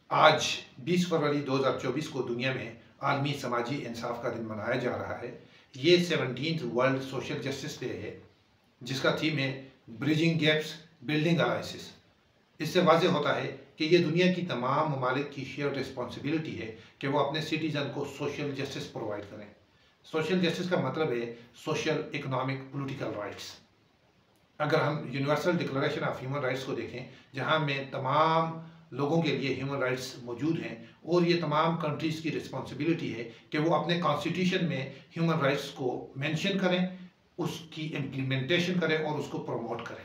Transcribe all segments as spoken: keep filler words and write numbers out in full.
आज बीस फरवरी दो हज़ार चौबीस को दुनिया में आलमी समाजी इंसाफ का दिन मनाया जा रहा है। ये seventeenth world social justice day है, जिसका थीम है ब्रिजिंग गैप्स बिल्डिंग अलाइंसेस। इससे वाज़ेह होता है कि ये दुनिया की तमाम ममालिक की शेयर रिस्पॉन्सिबिलिटी है कि वो अपने सिटीज़न को सोशल जस्टिस प्रोवाइड करें। सोशल जस्टिस का मतलब है सोशल, इकोनॉमिक, पॉलिटिकल राइट्स। अगर हम universal declaration of human rights को देखें, जहाँ में तमाम लोगों के लिए ह्यूमन राइट्स मौजूद हैं, और ये तमाम कंट्रीज़ की रिस्पॉन्सिबिलिटी है कि वो अपने कॉन्स्टिट्यूशन में ह्यूमन राइट्स को मेंशन करें, उसकी इम्प्लीमेंटेशन करें और उसको प्रमोट करें।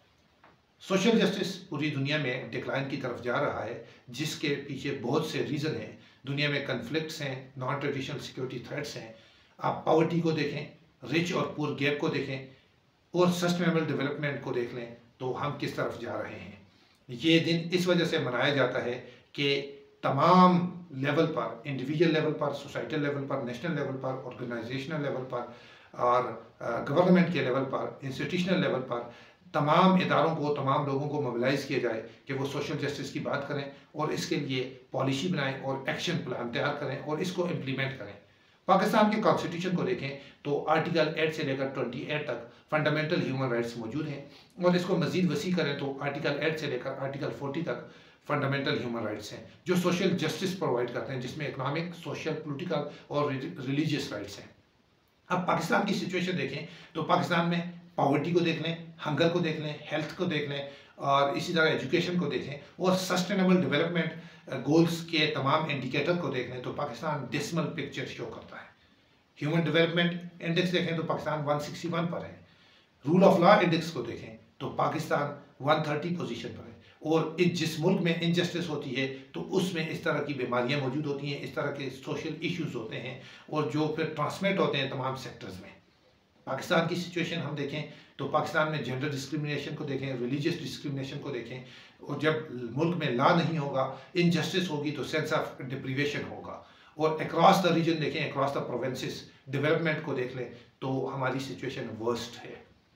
सोशल जस्टिस पूरी दुनिया में डिक्लाइन की तरफ जा रहा है, जिसके पीछे बहुत से रीज़न हैं। दुनिया में कन्फ्लिक्ट्स हैं, नॉन ट्रेडिशनल सिक्योरिटी थ्रेट्स हैं। आप पॉवर्टी को देखें, रिच और पुअर गैप को देखें, और सस्टेनेबल डेवलपमेंट को देख लें, तो हम किस तरफ जा रहे हैं। ये दिन इस वजह से मनाया जाता है कि तमाम लेवल पर, इंडिविजुअल लेवल पर, सोसाइटल लेवल पर, नेशनल लेवल पर, ऑर्गेनाइजेशनल लेवल पर और गवर्नमेंट के लेवल पर, इंस्टीट्यूशनल लेवल पर तमाम इदारों को, तमाम लोगों को मोबिलाइज किया जाए कि वो सोशल जस्टिस की बात करें और इसके लिए पॉलिसी बनाएं और एक्शन प्लान तैयार करें और इसको इम्प्लीमेंट करें। पाकिस्तान के कॉन्स्टिट्यूशन को देखें तो आर्टिकल एट से लेकर ट्वेंटी एट तक फंडामेंटल ह्यूमन राइट्स मौजूद हैं, और इसको मजीद वसी करें तो आर्टिकल एट से लेकर आर्टिकल फोर्टी तक फंडामेंटल ह्यूमन राइट्स हैं, जो सोशल जस्टिस प्रोवाइड करते हैं, जिसमें इकोनॉमिक, सोशल, पॉलिटिकल और रिलीजियस राइट्स हैं। अब पाकिस्तान की सिचुएशन देखें तो पाकिस्तान में पॉवर्टी को देख लें, हंगर को देख लें, हेल्थ को देख लें, और इसी तरह एजुकेशन को देखें, और सस्टेनेबल डेवलपमेंट गोल्स के तमाम इंडिकेटर को देख लें तो पाकिस्तान डिसमल पिक्चर शो करता है। ह्यूमन डेवलपमेंट इंडेक्स देखें तो पाकिस्तान वन सिक्सटी वन पर है। रूल ऑफ लॉ इंडेक्स को देखें तो पाकिस्तान वन थर्टी पोजीशन पर है। और जिस मुल्क में इनजस्टिस होती है तो उसमें इस तरह की बीमारियां मौजूद होती हैं, इस तरह के सोशल इश्यूज होते हैं, और जो फिर ट्रांसमिट होते हैं तमाम सेक्टर्स में। पाकिस्तान की सिचुएशन हम देखें तो पाकिस्तान में जेंडर डिस्क्रिमिनेशन को देखें, रिलीजियस डिस्क्रिमिनेशन को देखें, और जब मुल्क में लॉ नहीं होगा, इनजस्टिस होगी, तो सेंस ऑफ डिप्रीवेशन होगा। और अक्रॉस द रीजन देखें, अक्रॉस द प्रोविंसेस, डेवलपमेंट को देख लें तो हमारी सिचुएशन वर्स्ट है।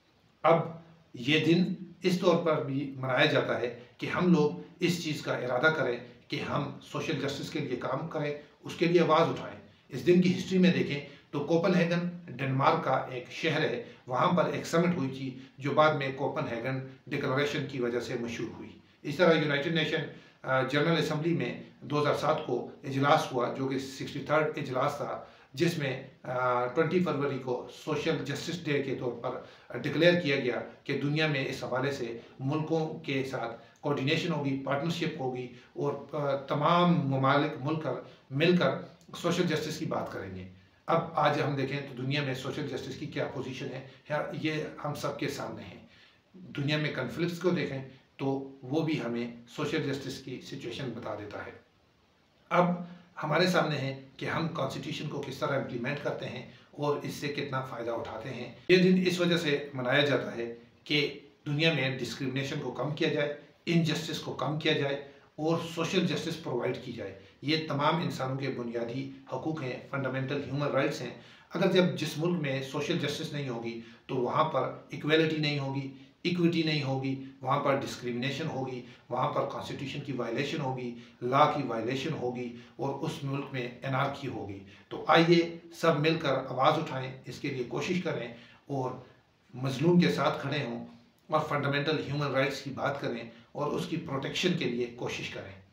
अब ये दिन इस तौर पर भी मनाया जाता है कि हम लोग इस चीज़ का इरादा करें कि हम सोशल जस्टिस के लिए काम करें, उसके लिए आवाज़ उठाएं। इस दिन की हिस्ट्री में देखें तो कोपेनहेगन डेनमार्क का एक शहर है, वहाँ पर एक समिट हुई थी जो बाद में कोपेनहेगन डिक्लेरेशन की वजह से मशहूर हुई। इस तरह यूनाइटेड नेशन जनरल असम्बली में दो हज़ार सात को इजलास हुआ, जो कि सिक्सटी थर्ड इजलास था, जिसमें ट्वेंटी फरवरी को सोशल जस्टिस डे के तौर पर डिक्लेयर किया गया कि दुनिया में इस हवाले से मुल्कों के साथ कोऑर्डिनेशन होगी, पार्टनरशिप होगी, और तमाम ममालिक मुल्क मिलकर सोशल जस्टिस की बात करेंगे। अब आज हम देखें तो दुनिया में सोशल जस्टिस की क्या पोजीशन है, ये हम सब के सामने है। दुनिया में कन्फ्लिक्ट्स को देखें तो वो भी हमें सोशल जस्टिस की सिचुएशन बता देता है। अब हमारे सामने है कि हम कॉन्स्टिट्यूशन को किस तरह इम्प्लीमेंट करते हैं और इससे कितना फ़ायदा उठाते हैं। ये दिन इस वजह से मनाया जाता है कि दुनिया में डिस्क्रिमिनेशन को कम किया जाए, इनजस्टिस को कम किया जाए और सोशल जस्टिस प्रोवाइड की जाए। ये तमाम इंसानों के बुनियादी हकूक़ हैं, फंडामेंटल ह्यूमन राइट्स हैं। अगर जब जिस मुल्क में सोशल जस्टिस नहीं होगी तो वहाँ पर इक्वलिटी नहीं होगी, इक्विटी नहीं होगी, वहाँ पर डिस्क्रिमिनेशन होगी, वहाँ पर कॉन्स्टिट्यूशन की वायलेशन होगी, लॉ की वायलेशन होगी, और उस मुल्क में एनार्की होगी। तो आइए सब मिलकर आवाज़ उठाएं, इसके लिए कोशिश करें और मजलूम के साथ खड़े हों और फंडामेंटल ह्यूमन राइट्स की बात करें और उसकी प्रोटेक्शन के लिए कोशिश करें।